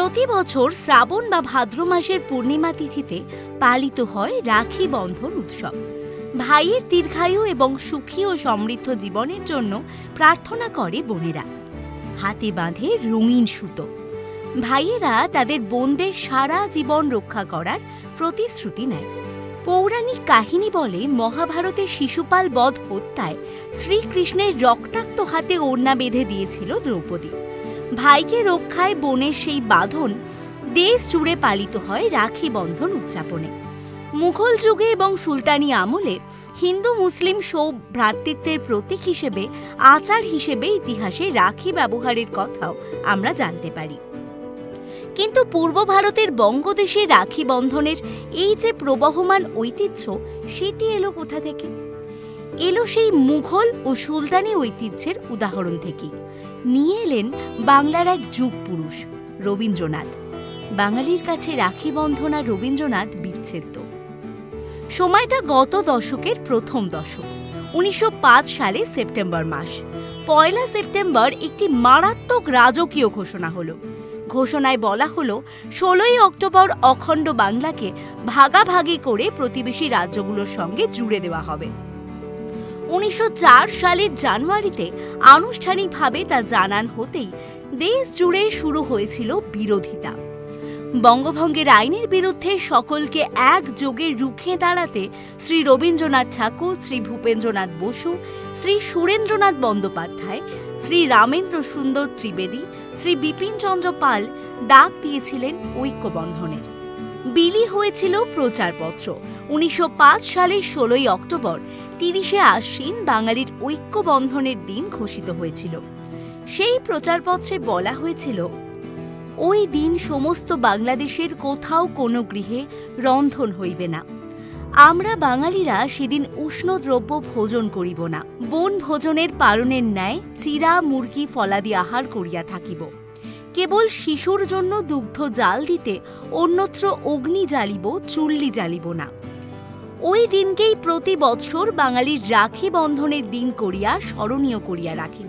প্রতি বছর শ্রাবণ বা ভাদ্র মাসের পূর্ণিমা তিথিতে পালিত হয় রাখি বন্ধন উৎসব। ভাইয়ের দীর্ঘায়ু এবং সুখী ও সমৃদ্ধ জীবনের জন্য প্রার্থনা করে বোনেরা। হাতে বাঁধে রঙিন সুতো। ভাইয়েরা তাদের বোনদের সারা জীবন রক্ষা করার প্রতিশ্রুতি নেয়। পৌরাণিক কাহিনী বলে, মহাভারতের শিশুপাল বধ হত্যায় শ্রীকৃষ্ণের রক্তাক্ত হাতে ওড়না বেঁধে দিয়েছিল দ্রৌপদী। ভাইকে রক্ষায় বোনের সেই বাঁধন দেশ জুড়ে পালিত হয় রাখি বন্ধন উদযাপনে। মুঘল যুগে এবং সুলতানি আমলে হিন্দু মুসলিম সৌভ্রাতৃত্বের প্রতীক হিসেবে, আচার হিসেবে ইতিহাসে রাখি ব্যবহারের কথাও আমরা জানতে পারি। কিন্তু পূর্ব ভারতের বঙ্গদেশে রাখি বন্ধনের এই যে প্রবহমান ঐতিহ্য, সেটি এলো কোথা থেকে? এলো সেই মুঘল ও সুলতানি ঐতিহ্যের উদাহরণ থেকেই। নিয়ে এলেন বাংলার এক যুগ পুরুষ, রবীন্দ্রনাথ। বাঙালির কাছে রাখি বন্ধন আর রবীন্দ্রনাথ বিচ্ছেদ্য। সময়টা গত দশকের প্রথম দশক, 1905 সালে সেপ্টেম্বর মাস। 1 সেপ্টেম্বর একটি মারাত্মক রাজকীয় ঘোষণা হলো। ঘোষণায় বলা হলো, 16 অক্টোবর অখণ্ড বাংলাকে ভাগাভাগি করে প্রতিবেশী রাজ্যগুলোর সঙ্গে জুড়ে দেওয়া হবে। 1904 সালের জানুয়ারিতে আনুষ্ঠানিকভাবে তা জানান হতেই দেশ জুড়ে শুরু হয়েছিল বিরোধিতা। বঙ্গভঙ্গের আইনের বিরুদ্ধে সকলকে একযোগে রুখে দাঁড়াতে শ্রী রবীন্দ্রনাথ ঠাকুর, শ্রী ভূপেন্দ্রনাথ বসু, শ্রী সুরেন্দ্রনাথ বন্দ্যোপাধ্যায়, শ্রী রামেন্দ্র সুন্দর ত্রিবেদী, শ্রী বিপিন চন্দ্র পাল ডাক দিয়েছিলেন ঐক্যবন্ধনের। বিলি হয়েছিল প্রচারপত্র। 1905 সালের 16 অক্টোবর 30 আশ্বিন বাঙালির ঐক্যবন্ধনের দিন ঘোষিত হয়েছিল। সেই প্রচারপত্রে বলা হয়েছিল, ওই দিন সমস্ত বাংলাদেশের কোথাও কোনো গৃহে রন্ধন হইবে না। আমরা বাঙালিরা সেদিন উষ্ণ দ্রব্য ভোজন করিব না। বন ভোজনের পালনের ন্যায় চিরা মুরগি ফলাদি আহার করিয়া থাকিব। কেবল শিশুর জন্য দুগ্ধ জাল দিতে অন্যত্র অগ্নি জ্বালিব, চুল্লি জ্বালিব না। ওই দিনকেই প্রতি বৎসর বাঙালির রাখি বন্ধনের দিন করিয়া স্মরণীয় করিয়া রাখিব।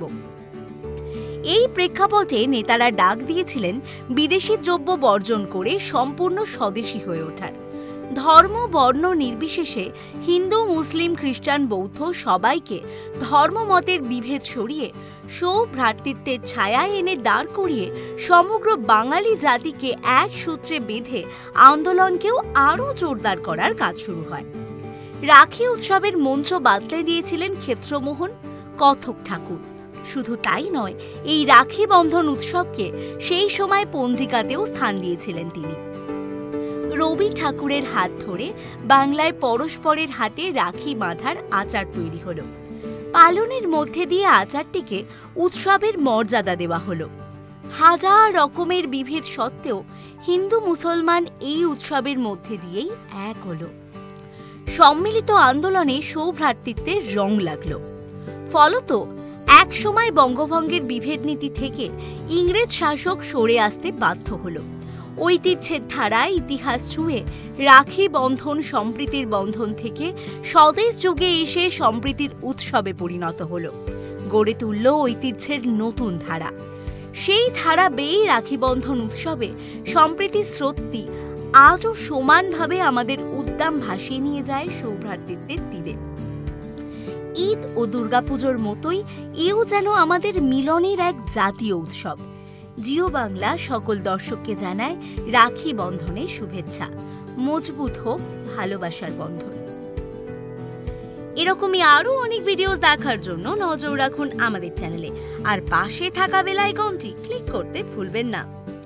এই প্রেক্ষাপটে নেতারা ডাক দিয়েছিলেন বিদেশি দ্রব্য বর্জন করে সম্পূর্ণ স্বদেশী হয়ে ওঠার। ধর্ম বর্ণ নির্বিশেষে হিন্দু, মুসলিম, খ্রিস্টান, বৌদ্ধ সবাইকে ধর্মমতের বিভেদ সরিয়ে সৌভ্রাতৃত্বের ছায়ায় এনে দাঁড় করিয়ে সমগ্র বাঙালি জাতিকে এক সূত্রে বেঁধে আন্দোলনকেও আরও জোরদার করার কাজ শুরু হয়। রাখি উৎসবের মঞ্চ বাতলে দিয়েছিলেন ক্ষেত্রমোহন, কথক ঠাকুর। শুধু তাই নয়, এই রাখি বন্ধন উৎসবকে সেই সময় পঞ্জিকাতেও স্থান দিয়েছিলেন তিনি। রবি ঠাকুরের হাত ধরে বাংলায় পরস্পরের হাতে রাখি বাঁধার আচার তৈরি হলো। পালনের মধ্যে দিয়ে আচারটিকে উৎসবের মর্যাদা দেওয়া হলো। হাজার রকমের বিভেদ সত্ত্বেও হিন্দু মুসলমান এই উৎসবের মধ্যে দিয়েই এক হলো। সম্মিলিত আন্দোলনে সৌভ্রাতৃত্বের রং লাগল। ফলত এক সময় বঙ্গভঙ্গের বিভেদ নীতি থেকে ইংরেজ শাসক সরে আসতে বাধ্য হল। ঐতিহ্যের ধারায় ইতিহাস ছুঁয়ে রাখি বন্ধন সম্প্রীতির বন্ধন থেকে স্বদেশ যুগে এসে সম্প্রীতির উৎসবে পরিণত হল। গড়ে তুলল ঐতিহ্যের নতুন ধারা। সেই ধারা বেয়েই রাখি বন্ধন উৎসবে সম্প্রীতির স্রোতটি আজও সমানভাবে আমাদের উদ্দাম ভাসিয়ে নিয়ে যায় সৌভ্রাতৃত্বের তীরে। ঈদ ও দুর্গাপুজোর মতোই এও যেন আমাদের মিলনের এক জাতীয় উৎসব। জিও বাংলা সকল দর্শককে জানায় রাখি বন্ধনের শুভেচ্ছা। মজবুত হোক ভালোবাসার বন্ধন। এরকমই আরও অনেক ভিডিও দেখার জন্য নজর রাখুন আমাদের চ্যানেলে, আর পাশে থাকা বেল আইকনটি ক্লিক করতে ভুলবেন না।